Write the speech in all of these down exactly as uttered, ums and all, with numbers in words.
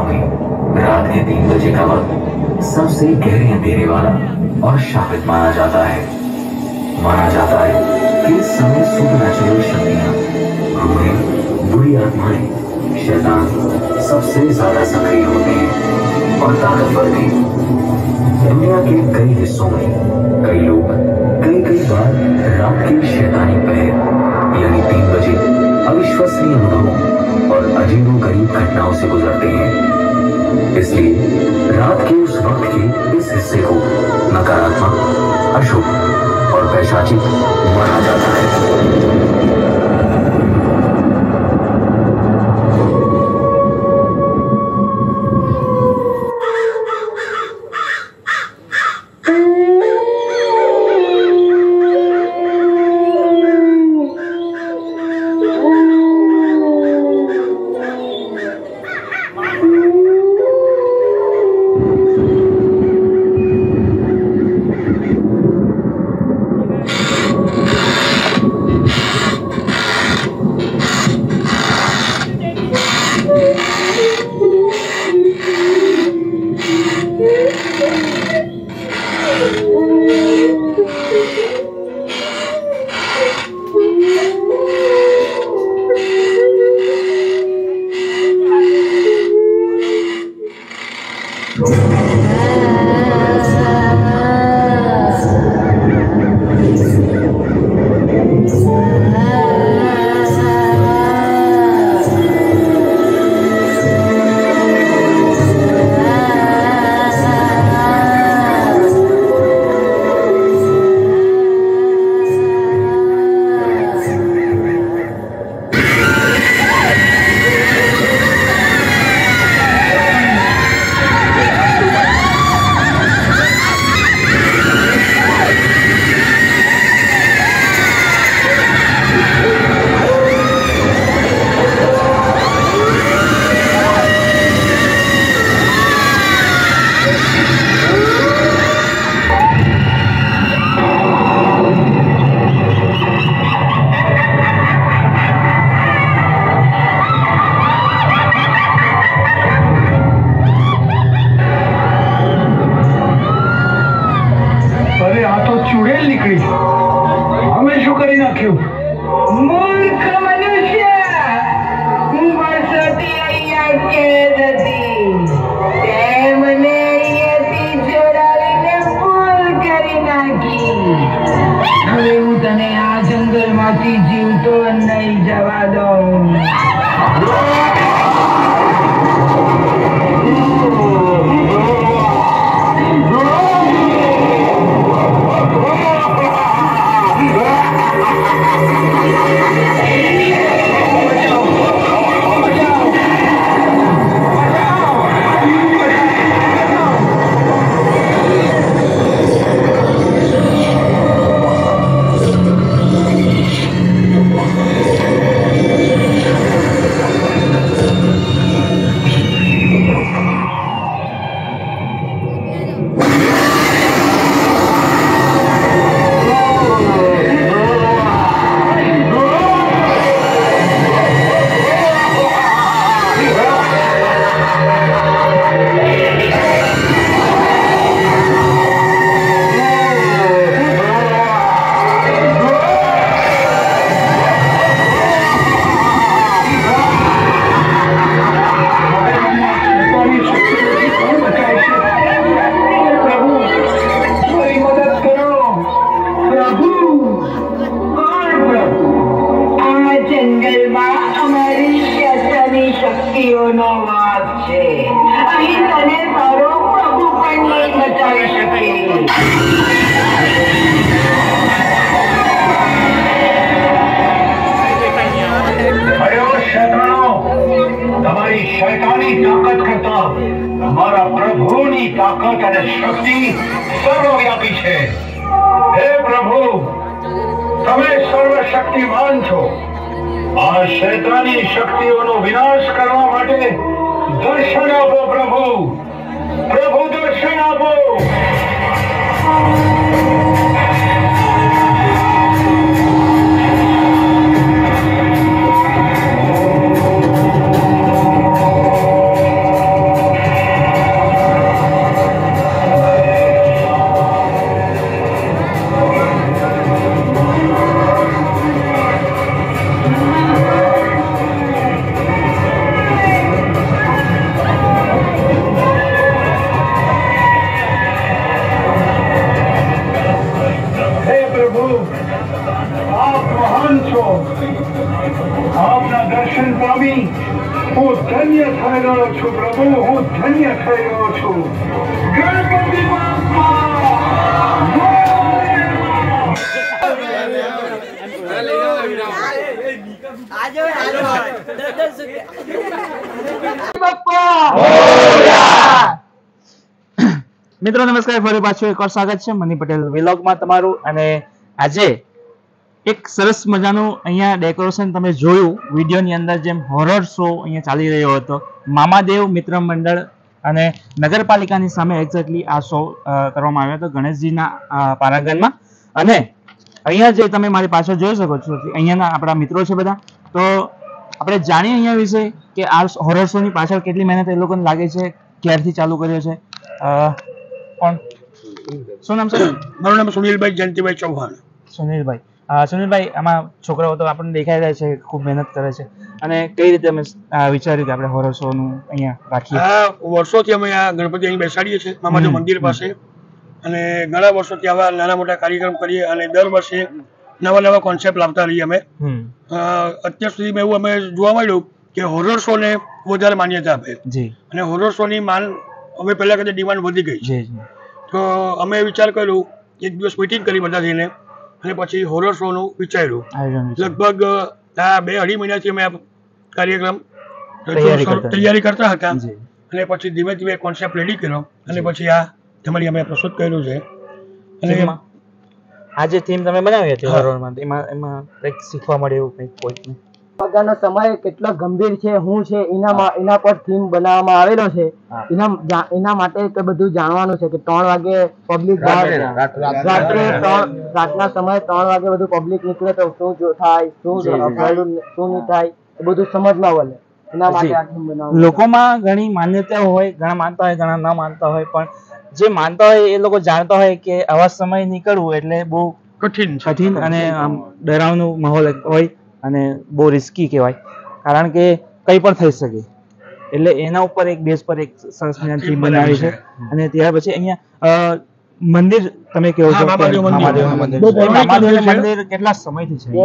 हुई। रात के तीन बजे का वक्त सबसे गहरे अंधेरे वाला और शापित माना जाता है। माना जाता है कि इस समय सुपरनैचुरल शक्तियां, रूहें, बुरी आत्माएं, शैतान सबसे ज्यादा सक्रिय होते हैं और ताकतवर भी। दुनिया के कई हिस्सों में कई लोग कई कई बार रात की शैतानी पहर यानी तीन बजे अविश्वसनीय अनुभवों और अजीबोगरीब घटनाओं से गुजरते हैं। इसलिए रात के उस वक्त के इस हिस्से को नकारात्मक, अशुभ और पैशाचिक माना जाता है। સ્વામી, હું ધન્ય થઈ ગયો છું પ્રભુ, હું ધન્ય થઈ ગયો છું. ગણપતિ મિત્રો નમસ્કાર, ફરી પાછું એક વાર સ્વાગત છે મની પટેલ વ્લોગમાં તમારું. અને આજે એક સરસ મજાનું અહીંયા ડેકોરેશન તમે જોયું વિડીયોની અંદર, જેમ હોરર શો અહીંયા ચાલી રહ્યો હતો. મામાદેવ મિત્ર મંડળ અને નગરપાલિકાની સામે એક્ઝેક્ટલી આ શો કરવામાં આવ્યો હતો ગણેશજીના પારાંગણમાં. અને અહીંયા જે તમે મારી પાછળ જોઈ શકો છો અહીંયાના આપણા મિત્રો છે બધા. તો આપણે જાણીએ અહીંયા વિશે કે આ હોરર શોની પાછળ કેટલી મહેનત એ લોકોને લાગે છે, ક્યારથી ચાલુ કર્યો છે. કોણ, શું નામ છે? મારું નામ સુનિલભાઈ જયંતિભાઈ ચૌહાણ. સુનિલભાઈ, સુનિલભાઈ, આમાં છોકરાઓ તો આપણને દેખાઈ રહ્યા છે, ખૂબ મહેનત કરે છે. અને કઈ રીતે અમે વિચાર્યું કે આપણે હોરર શો નું અહીંયા રાખીએ? આ વર્ષોથી અમે આ ગણપતિ અહીં બેસાડીએ છીએ મામાદેવ મંદિર પાસે, અને ઘણા વર્ષોથી આવા નાના મોટા કાર્યક્રમ કરીએ અને દર વર્ષે નવા નવા કોન્સેપ્ટ લાવતા રહીએ અમે. અત્યાર સુધીમાં એવું અમે જોવા મળ્યું કે હોરર શો ને વધારે માન્યતા આપે, અને હોરર શો ની માંગ હવે પહેલા કરતા ડિમાન્ડ વધી ગઈ છે. તો અમે વિચાર કર્યું, એક દિવસ મીટિંગ કરી બધા થઈને, અને પછી હોરર શો નું વિચાર્યું. લગભગ આ બે અઢી મહિનાથી અમે આ કાર્યક્રમ તૈયારી કરતા હતા, અને પછી ધીમે ધીમે કોન્સેપ્ટ રેડી કર્યો, અને પછી આ તમારી અમે પ્રસ્તુત કર્યું છે. અને આ જે થીમ તમે બનાવી હતી હોરરમાં, એમાં એમાં કંઈક શીખવા મળે એવું કંઈક કોઈકને? વગરનો સમય કેટલો ગંભીર છે, શું છે, એના એના પર થીમ બનાવવામાં આવેલો છે. એના એના માટે તો બધું જાણવાનું છે કે ત્રણ વાગે પબ્લિક રાત્રે રાતના સમયે ત્રણ વાગે બધું પબ્લિક નીકળે તો શું થાય, શું શું નહીં થાય, એ બધું સમજમાં વળે. એના માટે આ થીમ બનાવવાનું. લોકોમાં ઘણી માન્યતાઓ હોય, ઘણા માનતા હોય, ઘણા ના માનતા હોય, પણ જે માનતા હોય એ લોકો જાણતા હોય કે આવા સમય નીકળવું એટલે બહુ કઠિન કઠિન અને આમ ડરાવનું માહોલ હોય અને બહુ રિસ્કી કહેવાય, કારણ કે કંઈ પણ થઈ શકે. એટલે એના ઉપર એક બેઝ પર એક સરસ મજાની થીમ બનાવી છે. અને ત્યાર પછી અહીંયા મંદિર તમે કહો છો, મામાદેવ મંદિર કેટલા સમયથી છે?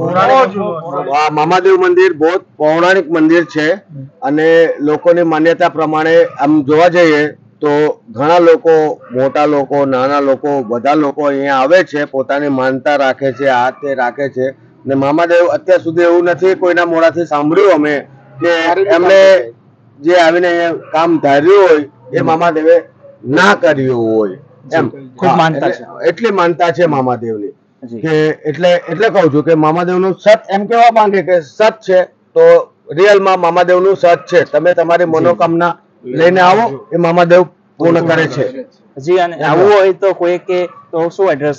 મામાદેવ મંદિર બહુ પૌરાણિક મંદિર છે, અને લોકોની માન્યતા પ્રમાણે આમ જોવા જઈએ તો ઘણા લોકો, મોટા લોકો, નાના લોકો, બધા લોકો અહીંયા આવે છે, પોતાની માનતા રાખે છે, આ તે રાખે છે. ને મામાદેવ અત્યાર સુધી એવું નથી કોઈના મોઢાથી સાંભળ્યું અમે કે એમને જે આવીને અહીંયા કામ ધાર્યું હોય એ મામાદેવે ના કર્યું હોય. એમ ખૂબ માનતા છે, એટલી માનતા છે મામાદેવની કે એટલે એટલે કહું છું કે મામાદેવનું સત એમ કેવા માંગે કે સત છે તો રિયલમાં મામાદેવનું સત છે. તમે તમારી મનોકામના લઈને આવો, એ મામાદેવ પૂર્ણ કરે છે. જી, અને આવું હોય તો કોઈ કે તો શું એડ્રેસ?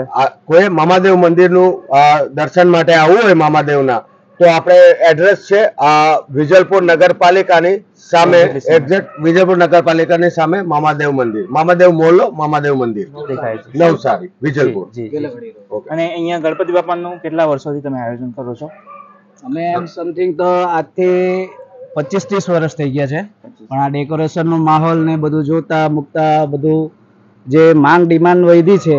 કોઈ મામાદેવ મંદિરનું દર્શન માટે આવવું હોય મામાદેવના, તો આપણે એડ્રેસ છે આ વિજલપુર નગરપાલિકાની સામે, એક્ઝેક્ટ વિજલપુર નગરપાલિકાની સામે મામાદેવ મંદિર, મામાદેવ મોહલ્લો, મામાદેવ મંદિર દેખાય છે, નવસારી, વિજલપુર. અને અહીંયા ગણપતિ બાપાનું કેટલા વર્ષોથી તમે આયોજન કરો છો? અમે એમ સમથિંગ તો આજથી પચીસ ત્રીસ વર્ષ થઈ ગયા છે, પણ આ ડેકોરેશન નો માહોલ ને બધું જોતા મૂકતા બધું જે માંગ ડિમાન્ડ વધી છે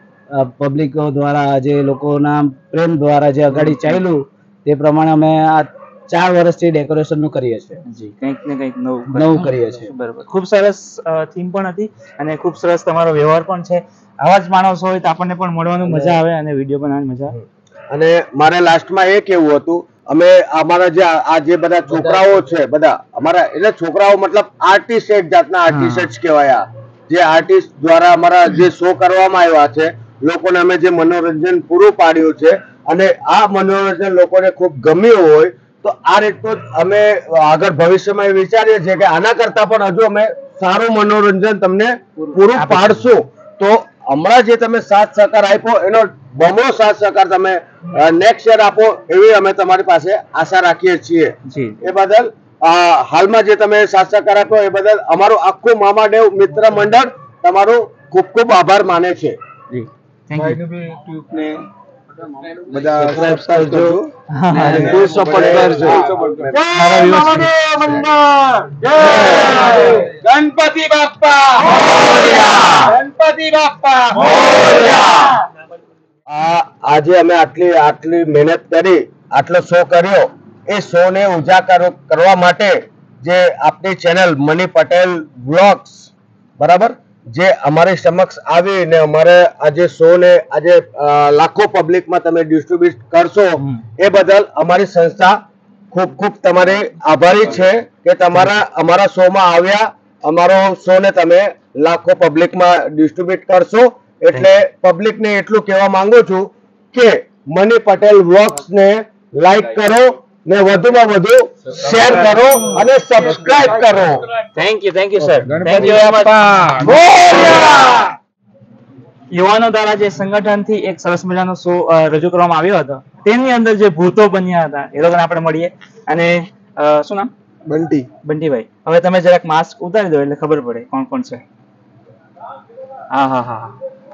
પબ્લિકો દ્વારા, જે લોકોના પ્રેમ દ્વારા જે અગાડી ચાલ્યું તે પ્રમાણે અમે આ ચાર વર્ષથી ડેકોરેશન નું કરીએ છીએ. જી, કંઈક ને કંઈક નવું નવું કરીએ છીએ. બરાબર, ખૂબ સરસ થીમ પણ હતી અને ખૂબ સરસ તમારો વ્યવહાર પણ છે. આવા જ માણસો હોય તો આપણને પણ મળવાની મજા આવે અને વિડીયો બનાવવાની મજા આવે. અને મારે લાસ્ટમાં એ કેવું હતું, અમે અમારા જે આ જે બધા છોકરાઓ છે બધા અમારા, એટલે છોકરાઓ મતલબ આર્ટિસ્ટ, એક જાતના આર્ટિસ્ટ કહેવાય. જે આર્ટિસ્ટ દ્વારા અમારા જે શો કરવામાં આવ્યા છે, લોકોને અમે જે મનોરંજન પૂરું પાડ્યું છે, અને આ મનોરંજન લોકોને ખૂબ ગમ્યું હોય તો આ રીતનું અમે આગળ ભવિષ્યમાં વિચારીએ છીએ કે આના કરતા પણ હજુ અમે સારું મનોરંજન તમને પૂરું પાડશું. તો હમણાં જે તમે સાથ સહકાર આપ્યો એનો બમણો સાથ સહકાર તમે નેક્સ્ટ યર આપો એવી અમે તમારી પાસે આશા રાખીએ છીએ. એ બદલ હાલમાં જે તમે સાથ સહકાર આપ્યો એ બદલ અમારું આખું મામાદેવ મિત્ર મંડળ તમારો ખૂબ ખૂબ આભાર માને છે. બધા સબસ્ક્રાઇબ કરજો અને ફૂલ સપોર્ટ કરજો. ગણપતિ બાપ્પા મોરયા, ગણપતિ બાપ્પા મોરયા. આ આજે અમે આટલી આટલી મહેનત કરી, આટલો શો કર્યો, એ શો ને ઉજાગર કરવા માટે જે આપણી ચેનલ મની પટેલ વ્લોગ્સ બરાબર જે અમારી સમક્ષ આવીને અમારે આજે શો ને આજે લાખો પબ્લિકમાં તમે ડિસ્ટ્રીબ્યુટ કરશો એ બદલ અમારી સંસ્થા ખૂબ ખૂબ તમારે આભારી છે કે તમારા અમારા શોમાં આવ્યા, અમારો શો ને તમે લાખો પબ્લિકમાં ડિસ્ટ્રીબ્યુટ કરશો. એટલે પબ્લિકને એટલું કહેવા માંગુ છું કે મની પટેલ વ્લોગ્સ ને લાઈક કરો ને વધુમાં વધુ શેર કરો અને સબસ્ક્રાઇબ કરો. Thank you thank you sir. Thank you very much. યુવાનો દ્વારા જે સંગઠનથી એક સરસ મજાનો શો રજૂ કરવામાં આવ્યો હતો તેની અંદર જે ભૂતો બન્યા હતા એ લોકોને આપણે મળીએ. અને શું નામ? બંટી. બંટીભાઈ, હવે તમે જરાક માસ્ક ઉતારી દો એટલે ખબર પડે કોણ કોણ છે. હા હા હા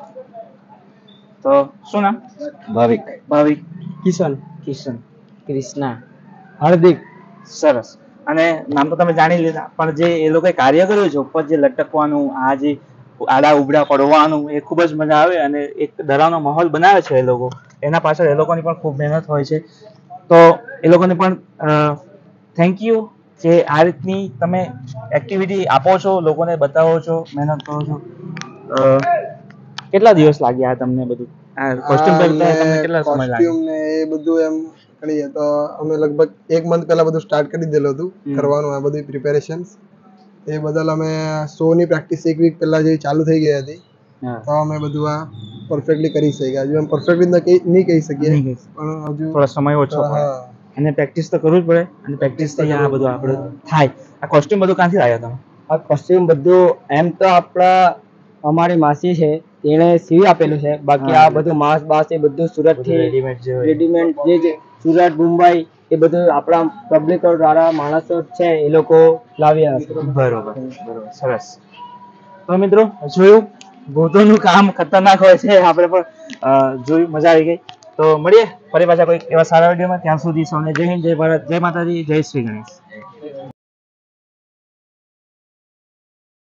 તો શું નામ? ભાવિક. ભાવિક. કિશન. કિશન. કૃષ્ણા. હાર્દિક. સરસ. અને નામ તો તમે જાણી લીધા, પણ જે એ લોકોએ કાર્ય કર્યું છે ઉપર જે લટકવાનું, આ જે આડા ઉબડા પડવાનું, એ ખૂબ જ મજા આવે અને એક ડરાવનો માહોલ બનાવે છે એ લોકો. એના પાછળ એ લોકોની પણ ખૂબ મહેનત હોય છે. તો એ લોકોને પણ થેન્ક યુ કે આ રીતની તમે એક્ટિવિટી આપો છો, લોકોને બતાવો છો, મહેનત કરો છો. કેટલા દિવસ લાગ્યા તમને બધું આ કોસ્ટ્યુમ કરતા? તમને કેટલા સમય લાગ્યો? કોસ્ટ્યુમ ને એ બધું એમ કરીએ તો અમે લગભગ એક મંથ પહેલા બધું સ્ટાર્ટ કરી દીધેલું હતું કરવાનું, આ બધી પ્રિપેરેશન્સ. એ બદલ અમે શો ની પ્રેક્ટિસ એક વીક પહેલા જેવી ચાલુ થઈ ગઈ હતી, તો અમે બધું આ પરફેક્ટલી કરી શક્યા. હજુ એમ પરફેક્ટલી નહીં કહી શકીએ, પણ હજુ થોડો સમય ઓછો પડે અને પ્રેક્ટિસ તો કરવું જ પડે. અને પ્રેક્ટિસ થઈ આ બધું આપણે થાય. આ કોસ્ટ્યુમ બધું ક્યાંથી લાવ્યા તમે? આ કોસ્ટ્યુમ બધું એમ તો આપણા અમારી માસી છે તેણે સીવી આપેલું છે, બાકી આ બધું માસ બાસ એ બધું સુરત થી રેડીમેડ જે રેડીમેડ જે જે સુરત મુંબઈ એ બધું આપણા પબ્લિક દ્વારા માણસો છે એ લોકો લાવ્યા છે. બરોબર બરોબર, સરસ. તો મિત્રો જોયું ભૂતોનું કામ ખતરનાક હોય છે, આપણે પણ જોયું, મજા આવી ગઈ. તો મળીએ ફરી પાછા કોઈ એવા સારા વિડીયોમાં. ત્યાં સુધી સૌને જય હિન્દ, જય ભારત, જય માતાજી, જય શ્રી ગણેશ.